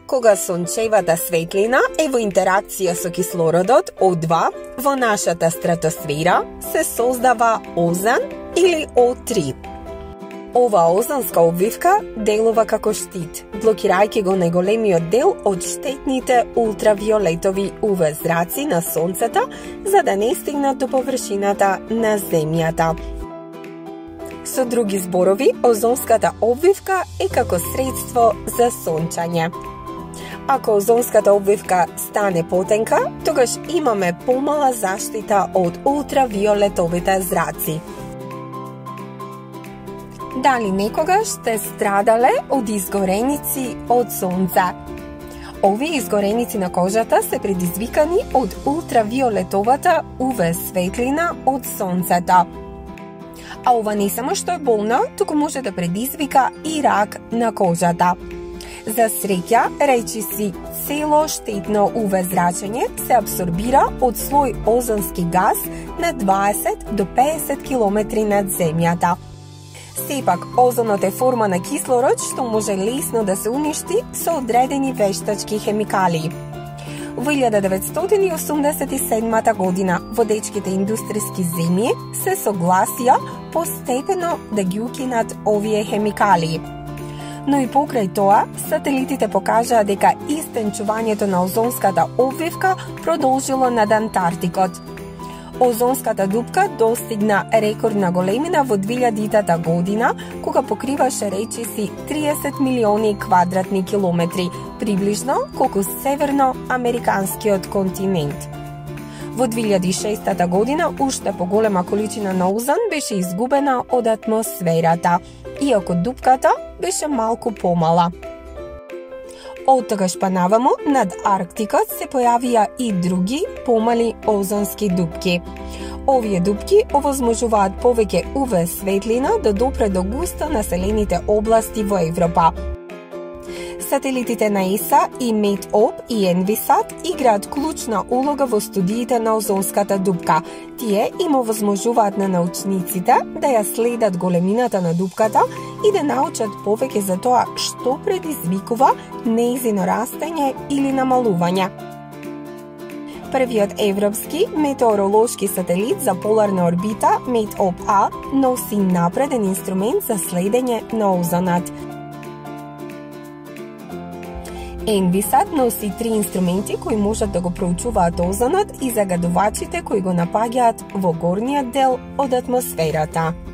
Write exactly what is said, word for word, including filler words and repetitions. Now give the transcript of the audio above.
Кога сончевата светлина е во интеракција со кислородот О два во нашата стратосфера, се создава озон или О три. Ова озонска обвивка делува како штит, блокирајќи го најголемиот дел од штетните ултравиолетови У В зраци на Сонцето, за да не стигнат до површината на Земјата. Со други зборови, озонската обвивка е како средство за сончање. Ако озонската обвивка стане потенка, тогаш имаме помала заштита од ултравиолетовите зраци. Дали некогаш сте страдале од изгореници од сонце? Овие изгореници на кожата се предизвикани од ултравиолетовата У В светлина од сонцето. А ова не само што е болно, туку може да предизвика и рак на кожата. За среќа, речиси цело штетно У В зрачење се абсорбира од слој озонски газ на дваесет до педесет километри над Земјата. Сепак, озонот е форма на кислород што може лесно да се уништи со одредени вештачки хемикалии. Во илјада деветстотини и осумдесет и седма година водечките индустријски земји се согласија постепено да ги укинат овие хемикалии. Но и покрај тоа, сателитите покажаа дека истенчувањето на озонската обвивка продолжило над Антарктикот. Озонската дупка достигна рекордна големина во двилјадитата година, кога покриваше речиси триесет милиони квадратни километри, приближно колку северноамериканскиот континент. Во двилјади и шеста година уште поголема количина на озон беше изгубена од атмосферата, иако дупката беше малку помала. Од тогаш па наваму над Арктикот се појавија и други помали озонски дупки. Овие дупки овозможуваат повеќе У В светлина да допре до густо населените области во Европа. Сателитите на ЕСА и Метоп и Енвисат играат клучна улога во студиите на озонската дупка. Тие им овозможуваат на научниците да ја следат големината на дупката и да научат повеќе за тоа што предизвикува нејзино растење или намалување. Првиот европски метеоролошки сателит за поларна орбита Метоп-А носи напреден инструмент за следење на озонот. Енвисат носи три инструменти кои можат да го проучуваат озонот и загадувачите кои го напаѓаат во горниот дел од атмосферата.